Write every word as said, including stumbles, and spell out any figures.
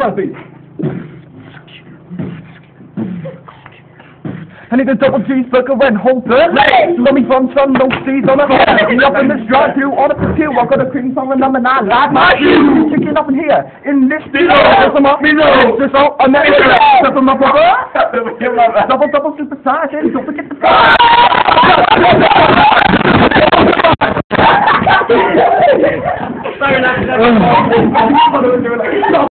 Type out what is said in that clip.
fuzzy. I need a double cheeseburger and whole dirt. Lummy from some, no seeds on it. Up in this drive-thru, order for two. I've got a cream song and number nine. Like my shoes. Chicken up in here. In this deal. Some up. This out. And then double my brother. Double, double super size. And don't forget the fries. Sorry, not